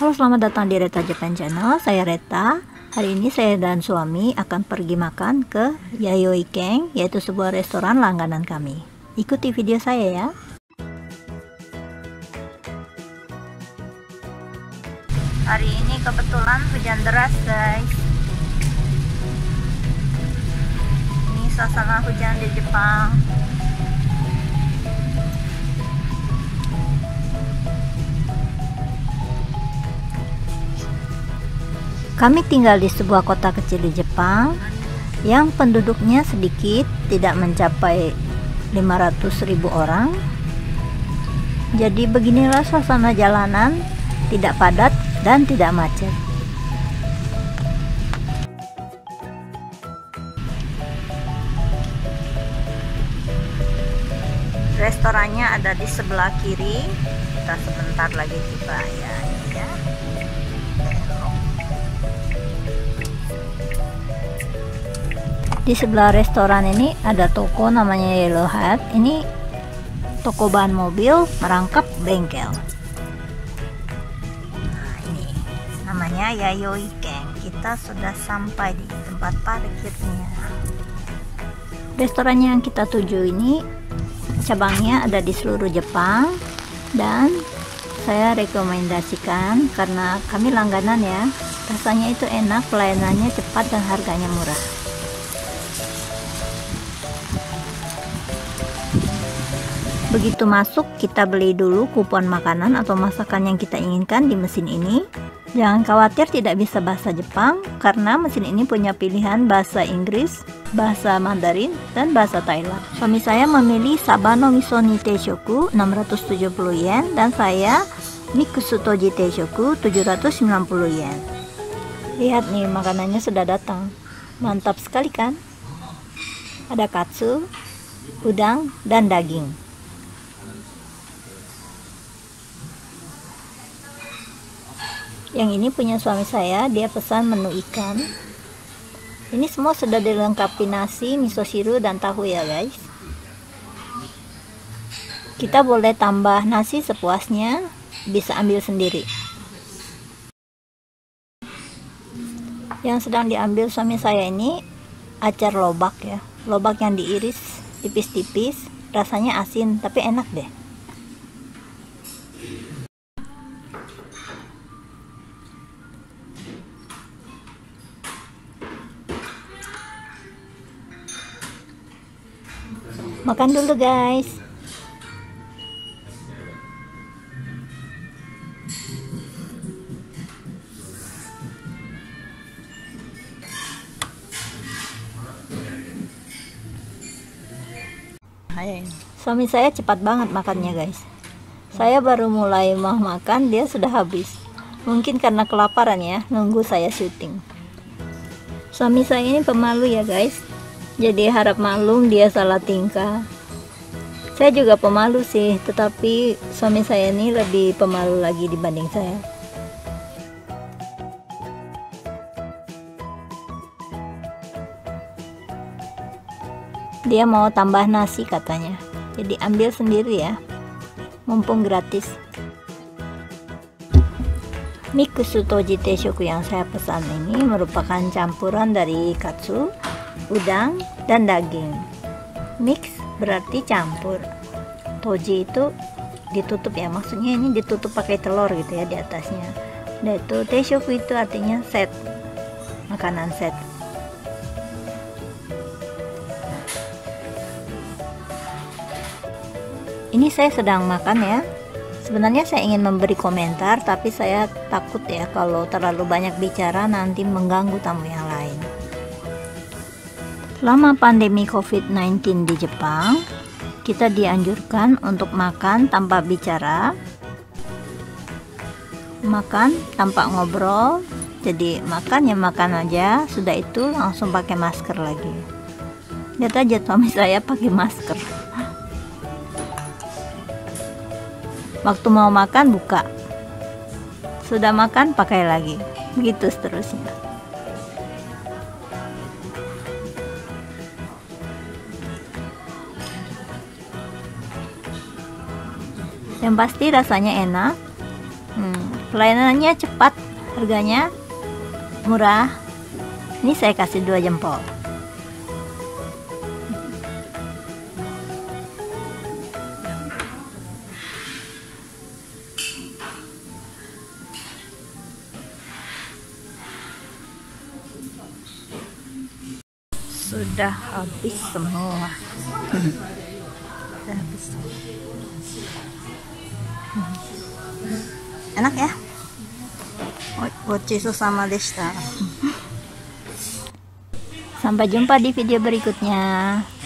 Halo, selamat datang di Reta Japan Channel. Saya Reta. Hari ini saya dan suami akan pergi makan ke Yayoi Ken, yaitu sebuah restoran langganan kami. Ikuti video saya ya. Hari ini kebetulan hujan deras, guys. Ini suasana hujan di Jepang. Kami tinggal di sebuah kota kecil di Jepang yang penduduknya sedikit, tidak mencapai 500.000 orang. Jadi beginilah suasana jalanan, tidak padat dan tidak macet. Restorannya ada di sebelah kiri. Kita sebentar lagi tiba ya. Di sebelah restoran ini ada toko namanya Yellow Hat. Ini toko bahan mobil merangkap bengkel. Nah, ini namanya Yayoi Ken. Kita sudah sampai di tempat parkirnya. Restoran yang kita tuju ini cabangnya ada di seluruh Jepang dan saya rekomendasikan karena kami langganan ya. Rasanya itu enak, pelayanannya cepat dan harganya murah. Begitu masuk, kita beli dulu kupon makanan atau masakan yang kita inginkan di mesin ini. Jangan khawatir tidak bisa bahasa Jepang, karena mesin ini punya pilihan bahasa Inggris, bahasa Mandarin, dan bahasa Thailand. Suami saya memilih Sabano Miso ni Teishoku 670 yen, dan saya Mixu Toji Teishoku 790 yen. Lihat nih, makanannya sudah datang. Mantap sekali kan? Ada katsu, udang, dan daging. Yang ini punya suami saya, dia pesan menu ikan. Ini semua sudah dilengkapi nasi, miso shiru, dan tahu ya guys. Kita boleh tambah nasi sepuasnya, bisa ambil sendiri. Yang sedang diambil suami saya ini acar lobak ya. Lobak yang diiris tipis-tipis, rasanya asin tapi enak deh. Makan dulu guys. Suami saya cepat banget makannya guys. Saya baru mulai mau makan, dia sudah habis. Mungkin karena kelaparan ya, nunggu saya syuting. Suami saya ini pemalu ya guys. Jadi harap maklum dia salah tingkah. Saya juga pemalu sih, tetapi suami saya ini lebih pemalu lagi dibanding saya. Dia mau tambah nasi katanya. Jadi ambil sendiri ya, mumpung gratis. Mixu Toji Teishoku yang saya pesan ini merupakan campuran dari katsu, udang, dan daging. Mix berarti campur. Toji itu ditutup ya, maksudnya ini ditutup pakai telur gitu ya di atasnya. Dan itu teishoku itu artinya set, makanan set. Ini saya sedang makan ya. Sebenarnya saya ingin memberi komentar, tapi saya takut ya kalau terlalu banyak bicara nanti mengganggu tamu yang lain. Selama pandemi COVID-19 di Jepang, kita dianjurkan untuk makan tanpa bicara, makan tanpa ngobrol. Jadi makan ya makan aja, sudah itu langsung pakai masker lagi. Lihat aja suami saya pakai masker. Waktu mau makan buka, sudah makan pakai lagi, begitu seterusnya. Yang pasti rasanya enak. Pelayanannya cepat, harganya murah. Ini saya kasih 2 jempol. Sudah habis semua. Sudah habis. Enak ya? Gochiso sama deshita. Sampai jumpa di video berikutnya.